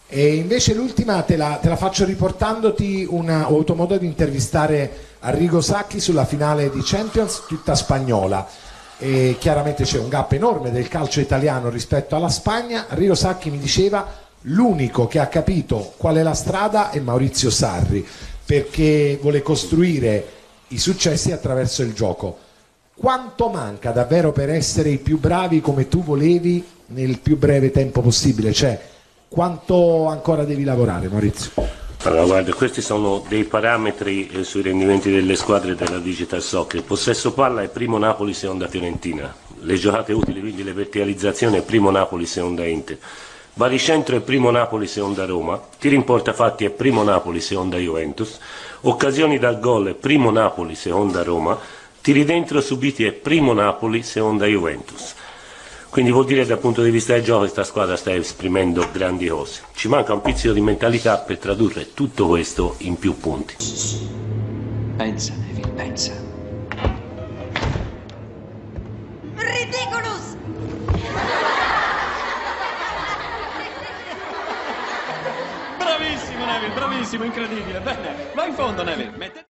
E invece l'ultima te la faccio riportandoti ho avuto modo di intervistare Arrigo Sacchi sulla finale di Champions, tutta spagnola. E chiaramente c'è un gap enorme del calcio italiano rispetto alla Spagna. Arrigo Sacchi mi diceva: l'unico che ha capito qual è la strada è Maurizio Sarri, perché vuole costruire i successi attraverso il gioco. Quanto manca davvero per essere i più bravi come tu volevi nel più breve tempo possibile? Cioè, quanto ancora devi lavorare, Maurizio? Allora, guarda, questi sono dei parametri sui rendimenti delle squadre della Digital Soccer. Il possesso palla è primo Napoli, seconda Fiorentina. Le giocate utili, quindi le verticalizzazioni, è primo Napoli, seconda Inter. Baricentro è primo Napoli, seconda Roma. Tiri in porta fatti è primo Napoli, seconda Juventus. Occasioni dal gol è primo Napoli, seconda Roma. Tiri dentro subiti è primo Napoli, seconda Juventus. Quindi vuol dire che dal punto di vista del gioco questa squadra sta esprimendo grandi cose. Ci manca un pizzico di mentalità per tradurre tutto questo in più punti. Pensa, Neville, pensa. Ridiculous! Bravissimo, Neville, bravissimo, incredibile. Bene, va in fondo, Neville.